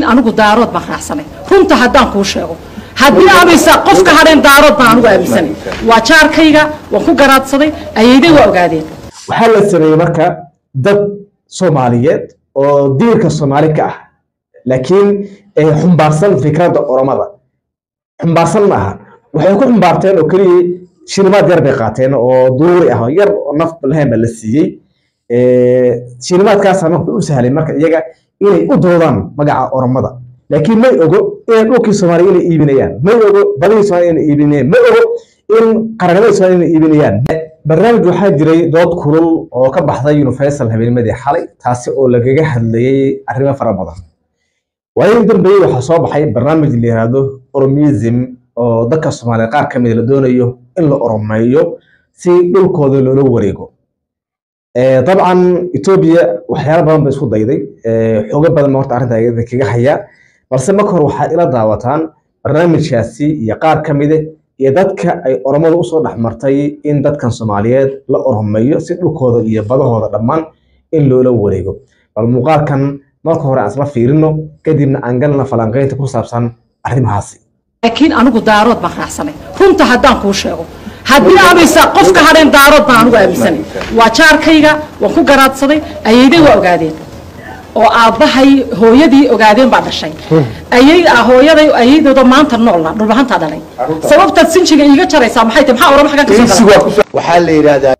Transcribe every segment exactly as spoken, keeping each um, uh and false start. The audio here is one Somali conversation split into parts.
أنا قد دارود بخرسني كنت هدان كوشيو هدي أبي سقف كهرين دارود ما أنا أبي سني وشار كيجا وكو جرات صدي أيدي وأوجادين وحل السنة مركا ضد صوماليات وديرك الصومالي كه لكن هم بارسل فكرة أورمادا هم بارسل معها وحيكون هم بارتين وكلي شينما دير بقاتين ودوري أهو ير نفط لهم بالسيء شينما كاسة نقطة سهلة مركا يجا إلى أدوران مجا أورمادا لكن ما يقول إن أوكي الصومالي إلى إبنيان ما يقول بدي الصومالي إلى إبنيان ما يقول إن قرننا الصومالي إلى إبنيان برنامج waxaa jiray dood kulul oo ka baxday Universal habeenimada xalay taasi oo lagaga hadlayay arrimo fara badan waayeen dambe waxa soo baxay barnaamij la yiraahdo Oromism oo dadka Soomaaliyeed qaar ka mid la doonayo in la oromeeyo si dhulkooda loo wareego ee dabcan Ethiopia waxyaabo badan bay isku dayday ee xoog badan marta arrinta ay kaga haya balse marka hore waxa ila daawataan barnaamijkaasi iyo qaar ka mid ah iyo dadka ay oromadu u soo dhaxmartay in dadkan Soomaaliyeed la oromeeyo si dhulkooda iyo badahooda dhamaan in loo wareego bal muuqaalkan marka hore asla fiirino kadibna aan galna falanqeynta ku saabsan arrimahaasi laakiin anigu daarood baan raacsanay runta haddaan kuu sheego haddii aabay saqaf kahareen daarood baan anigu aaminsanay waa jaarkayga waan ku garaadsaday ayeeday waa ogaadeen oo aabahay hooyadii ogaadeen baa dhashay ayay hooyaday ayeedooda maanta noolna dhulbahanta dhalay sababta sinjiga iiga jaraysa maxay tahay maxaa orama xagan ka soo waxa la yiraahdaa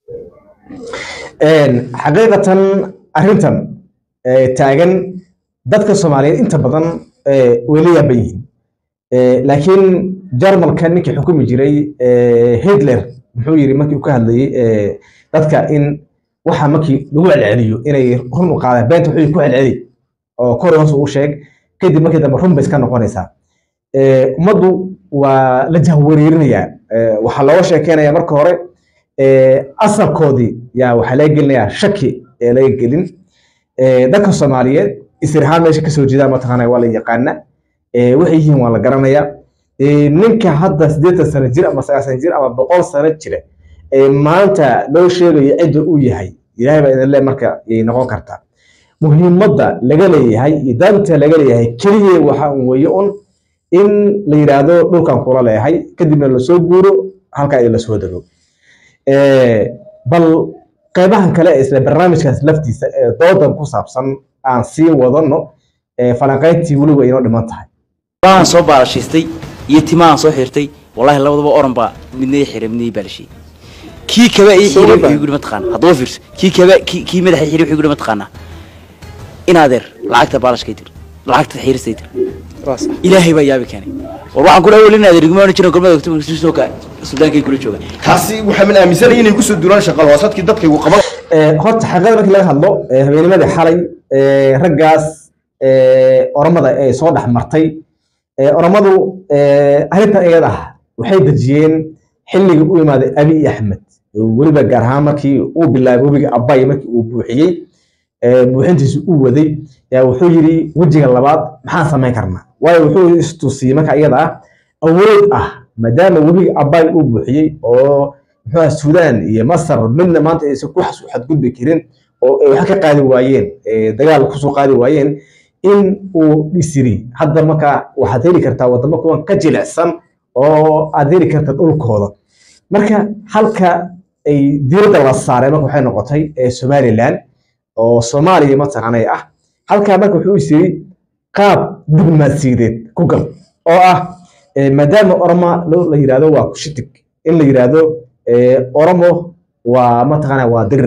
een xaqiiqatan arrintan ee taagan dadka Soomaaliyeed inta badan ee weli yaabeen ee laakiin Jarmalka ninkii xukumi jiray ee Hitler wuxuu yiri markii uu ka hadlayay ee dadka in waxa markii lagu celceliyo inay run u qaadaan beenta wuxuu ku celceliyay oo kor hoos u sheeg kadib markii dambe run bay iska noqonaysaa ee umadu waa la jahwareerinaya ee waxa loo sheekeynaya marka hore ee asalkoodii yaa waxa la gelinayaa shaki ee la gelin ee dadka Soomaaliyeed isirhaan meesha ka soo jeeda ma taqaanay waa la yaqaana ee waxay yihiin waa la garanaya ee ninka hadda siddeetan sano jir ama sagaashan jir ama boqol sano jira ee maanta loo sheegayo cid uu yahay ilaahay baa idin leeyahay marka ay noqon kartaa muhiimadda laga leeyahay idanta laga leeyahay kaliya waxa uu weeyo un in la yiraahdo dhulkan kula leeyahay kadibna la soo guuro halka ay la soo dago ee bal qaybahan kale ee isla barnaamijkaas laftiisa ee doodan ku saabsan aan sii wadano ee falanqayntii waliba inoo dhiman tahay baan soo baarashistay iyo timaan soo xirtay wallahi labadaba oran ba midnay xiray midnay baalshay kii kaba ay xiray wuxuu guri matqaan hadoo fiirso kii kaba kii madaxa xiray wuxuu guri matqaana in adeer lacagta baarashkay tir lacagta xirisay tir raas ilaahay baa yaabi keenay war waxaan ku dhaawlin adeer igma oran jiray gormada waqti markii soo ka suudaankay kula jooga taasi waxa min aaminsanay inay ku soo duraan shaqo hoosadkii dadkay ugu qaban ee horta xaqada markii laga hadlo habeenimada xalay ee raggaas ee oromada ay soo dhaxmartay ee oromadu ee arrinta iyada ah waxay dajiyeen xilliga uu imaaday Abiy Ahmed waliba gaar ahaan markii uu bilaabay wabiga Abay markii uu buuxiyay ee buuxintiisu uu waday yaa wuxuu yiri wajiga labaad maxaan sameyn karnaa waayo wuxuu istuusiyay marka iyada ah awood ah maadaama wabiga Abay uu buuxiyay oo muxuu Suudaan iyo Masar midna maanta ay ku xad gudbi kareen oo ay wax ka qaadi waayeen ee dagaal ku soo qaadi waayeen in uu dhisiri hadda marka waxa heli kartaa wadamo kuwan ka jilicsan oo aad heli karta dhulkooda marka halka ay diirada la saaray marka waxay noqotay ee Somaliland oo Soomaaliya ma taqaanay ah halka marka wuxuu isiri qaab diblomaasiyadeed ku gal oo ah maadaama Oromo la yiraahdo waa ku shitig in la yiraahdo ee Oromo waa ma taqaanay waa dir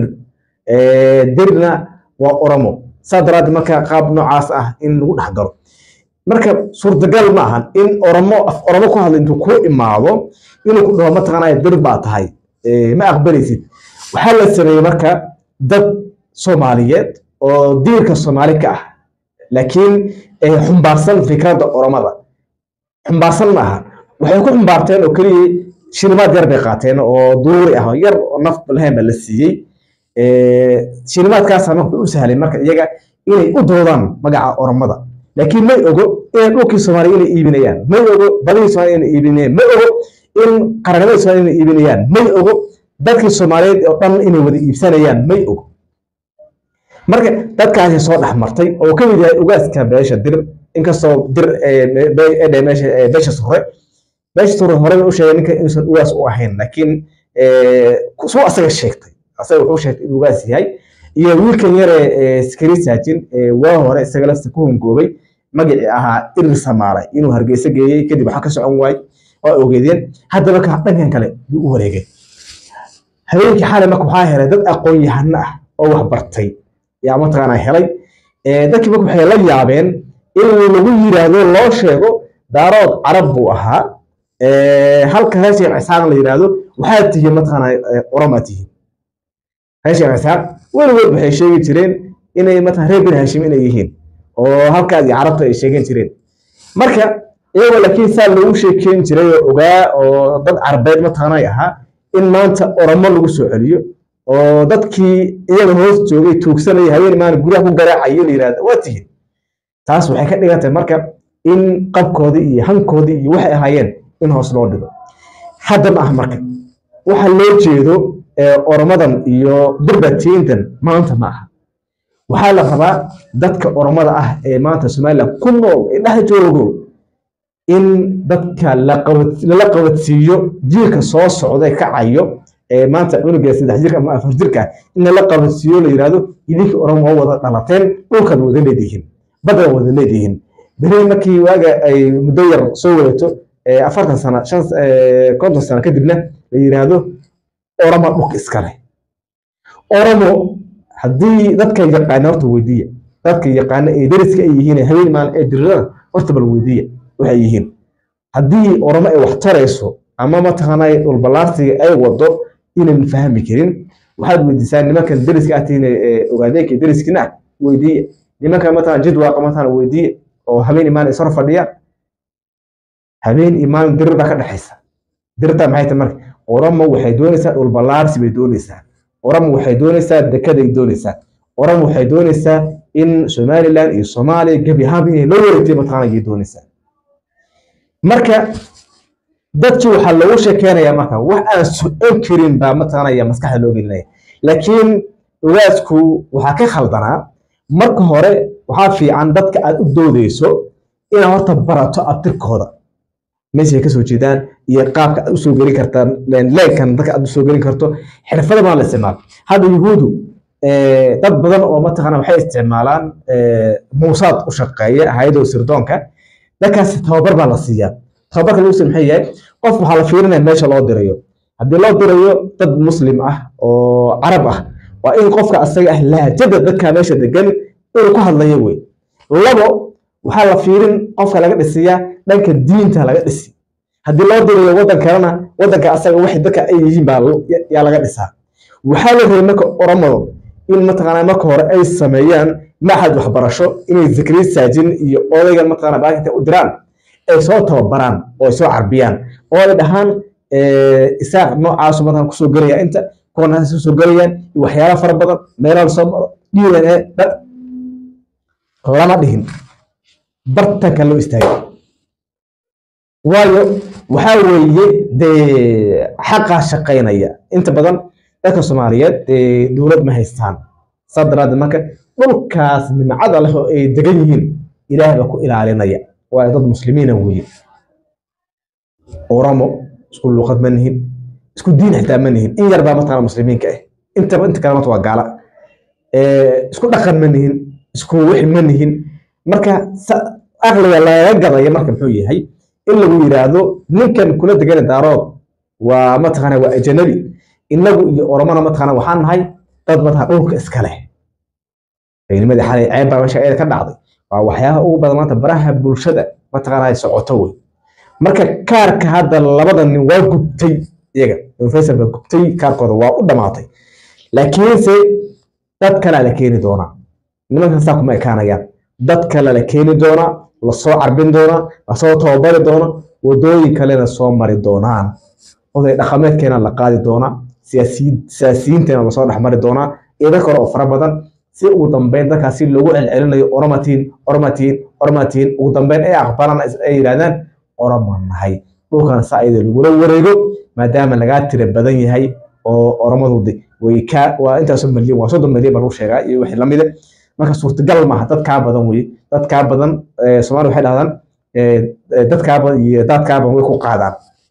ee dirna waa Oromo sadraad marka qaab noocaas ah in lagu dhaxgalo marka suurtagal ma ahan in Oromo af Oromo ku hadlo intuu ku imaado inuu ku dhaw ma taqaanay dir baa tahay ee ma aqbalaysid waxa la sameeyay marka dad Soomaaliyeed oo diirka Soomaali ka ah laakiin ee xumbaarsan fikradda Oromada xumbaarsan ma aha waxay ku xumbaarteen oo kaliya shirma yar bay qaateen oo duuri ah yar naf lahayn la siiyay ee shirmaadkaas marka u sahlay marka iyaga inay u doodaan magaca Oromada laakiin ma ogo in dhulkii Soomaaliya inay iibinayaan ma ogo badii Soomaaliya inay iibinayaan ma ogo in qaranada Soomaaliya inay iibinayaan ma ogo dadkii Soomaaliyeed oo dhan inay wada iibsanayaan ma ogo marka dadkaasi soo dhaxmartay oo ka mid yahay ugaaska beesha dir inkastoo dir ee meesha beesha sure beesha sure hore u sheegay ninka inuu ugaas u ahayn laakiin ee soo asaga sheegtay asaga wuxuu sheegay inuu ugaas yahay iyo wiilkan yar ee Askari Saajin ee waa hore isaga lafta ku hungoobay magacii ahaa Irir Samaare inuu Hargeysa geeyay kadib waxa ka socon waay oo ogeedeen haddaba ka dhankan kale uu wareegay habeenkii xalay markuu waxaa helay dad aqoon yahan ah oo wax bartay yaa mataqaanaa helay ee dadkii markuu waxay la yaabeen in lagu yiraahdo loo sheego daarood carab buu ahaa ee halka heeshay cisaan la yiraahdo waxaa tihiin mataqaanaa oroma tihiin heeshay cisaan weligood waxay sheegi jireen inay mataqaanaa reer bin Hashim inay yihiin oo halkaas carabta ay sheegeen jireen marka iyagoo laakiin saa lagu sheekeyn jiray oo ogaa oo dad carbeed mataqaanaa ahaa in maanta oromo lagu soo celiyo oo dadkii iyaga hoos joogay tuugsanay habeen maan guriga ku garaacay la yiraahdo waa tihiin taas waxay ka dhigantay marka in qabkoodii iyo hankoodii iyo waxay ahaayeen in hoos loo dhigo hadda ma ah marka waxa loo jeedo oromadan iyo dirbatiintan maanta ma aha waxaa la rabaa dadka oromada ah ee maanta Soomaaliland ku nool ee dhex joogo in dadka la qabad la qabadsiiyo jiilka soo socday kacayo ee maanta cunuga saddex jirka ama afar jirka in la qabadsiiyo la yiraahdo idinka oromo wada dhalateen dhulkan wada leedihiin badal wada leedihiin bari markii waaga ay muddo yar soo wadato afartan sano shan konton sano kadibna la yiraahdo oromo dhulka iska leh oromo haddii dadka yaqaan horta weydiiya dadka yaqaan ee dariska ay yihiin habeen maal ee dirada horta bal weydiiya waxay yihiin haddii oromo ay wax tarayso ama ma taqaanay dhul balaarsiga ay wado inaan fahmi karin waxaad weydiisaa nimankan dariska atiin ee ogaadeeka dariskina weydiiya nimankan ma taqaan jid waaqa ma taqaan weydiiya oo habeen imaan isor fadhiya habeen imaan dirada ka dhaxaysa dirada maxay tahay marka oromo waxay doonaysaa dhul balaarsi bay doonaysaa oromo waxay doonaysaa dekeday doonaysaa oromo waxay doonaysaa in Somaliland iyo Soomaaliya gabi ahaan inay loo wareegtay mataqaanay doonaysaa marka dadkii waxa lagu sheekeynayaa marka wax aan su'aal karin baa mataqaanay maskaxda loo gelinaya laakiin ugaasku waxa ka khaldanaa marka hore waxa fiican dadka aad u doodeyso in horta barato abtirkooda meesha ka soo jeedaan iyo qaabka aad u soo gelin kartaan leenkan dadka aad u soo gelin karto xirfado ma la isticmaal hada yahuudu ee dad badan oo mataqaanaa waxay isticmaalaan ee muusaad u shaqeeya hay'ado sirdoonka dadkaas tababar baa la siiyaa tababarka lagu sameeyay maxay yahay qof waxa la fiirinayaa meesha loo dirayo haddii loo dirayo dad muslim ah oo carab ah waa in qofka asaga ah lahjada dadka meesha degan uu ku hadlayo way labo waxa la fiirin qofka laga dhisiyaa dhanka diinta laga dhisi haddii loo dirayo wadan kalena wadanka asaga wax dadka ay yihiin baa yaa laga dhisaa waxa la rabaa marka oromado in mataqaanaa marka hore ay sameeyaan maxad waxbarasho inay Askari Saajin iyo odayga mataqaanaa baahinta u diraan ay soo tababaraan oo soo carbiyaan oo ay dhahaan ee isaaq noocaas mataqaanaa ku soo galaya inta koona soo soo galayaan waxyaalo fara badan meelaha soo dhiiranay dad lama dhihin bartanka loo istaagay waayo waxa weeye de xaqa shaqeynaya inta badan dadka Soomaaliyeed ee dawlad ma haystaan sadraad marka dhulkaas nimcada leh oo ay degan yihiin Ilaahay baa ku ilaalinaya waa dad muslimiin ah weeye oromo isku luqad ma nihin isku diin xitaa ma nihin in yar baa mataqaanaa muslimiinka ah inta inta kale waa gaala ee isku dhaqan ma nihin isku wixii ma nihin marka aqliga laga gadaya marka muxuu yahay in lagu yiraahdo ninkan kula degan daarood waa mataqaanaa waa ajnabi inagu iyo oromana mataqaanaa waxaan nahay dad mataqaanaa dhulka iska leh baynimada xalay ceeb baa meesha ka dhacday waa waxyaabo ugu badan maanta baraha bulshada mataqaanaa socoto way marka kaarka hadda labada nin waa gubtay iyaga professor baa gubtay kaarkooda waa u dhamaatay laakiin se dad kale la keeni doona nimanka saaq ma ekaanayaan dad kale la keeni doona la soo carbin doona la soo tababari doona wadooyin kalena soo mari doonaan oday dhaqameedkeena la qaadi doona siyaasiyiin siyaasiyiinteena la soo dhaxmari doona iyada kale oo fara badan si ugu dambeyn dadkaasi loogu celcelinayo oromatiin oromatiin oromatiin ugu dambeyn ay aqbalaan ay yiraahdaan oromanahay dhulkan saayida lagu wareego maadaama laga tira badan yahay oo oromadu way ka waa intaas milyan waa soddon milyan baa lagu sheegay iyo wixii lamid ah marka suurtagal maaha dad kaa badan weye dad kaa badan Soomaali waxay dhahdaan dad kaa badan iyo dad kaa badan way ku qaadaan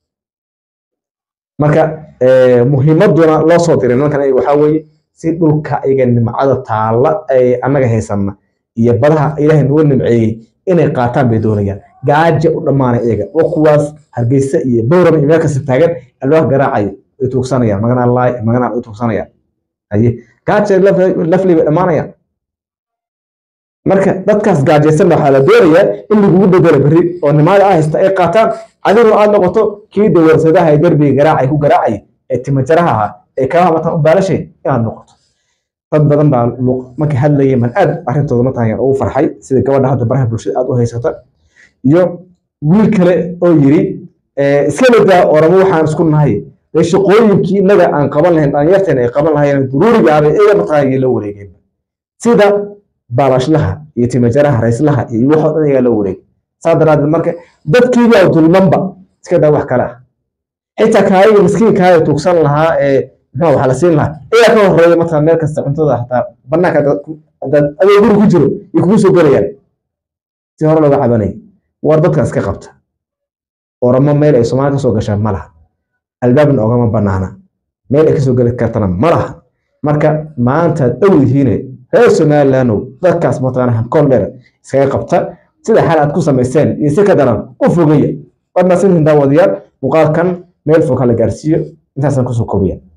marka muhiimaduna loo soo diray markan ay waxa weeye si dhulka iyaga nimcada taala ay anaga haysanna iyo badaha Ilaahay noo nimceeyay inay qaataan bay doonayaan gaajo u dhamaanay iyaga oo kuwaas Hargeysa iyo Boorama iyo meel kasta taagan alwaax garaacay ay tuugsanayaan magana Allah magana ay tuugsanayaan aye gaajo lafli bay dhamaanayaan marka dadkaas gaajaysan waxa la doonayaa in lagu bedelo bari oo nimada ah haysta ay qaataan adigu aad noqoto kii dawarsadaha ay darbiga garaacay ku garaacay ee timajaraha ay ka hamata u baalashay inaad noqoto dad badan baa markay hadlayeen man aad arintooda ma tahay oo farxay sida gabadha hadda baraha bulshada aad u haysata iyo wiil kale oo yiri ee iska leeyahay oramo waxaan isku nahay ee shaqooyinkii naga aan qaban lahayn dhalinyarteen ay qaban lahayn duruuriga ah ee ma tahay la wareegay sida baalashlaha iyo timajaraha raislaha iyo waxa dhan ayaa la wareegay saadaraad marka dadkii baa dulmanba iska daa wax kale ah xitaa kaayiga miskiinka ay tuugsan lahaa ee maxaa waxa la siin lahaa ee ka horeeyay marka meel kasta cuntada xataa banaanka dad adeeg guri ku jiro iyo ku soo galayaan si hore looga cabanay war dadkaas ka qabta oramo meel ay Soomaaliya ka soo gashaan malaha albaabna ogama banaana meel ay ka soo gali kartana malaha marka maanta dawlihiina reer Soomaaliland dadkaas mataqaana kool dheer iskaga qabta sida xal aad ku sameyseen iyo si ka daran u fogaya wadna sin daawadayaal muuqaalkan meel fog kala gaarsiiyo intaasan ku soo koobiya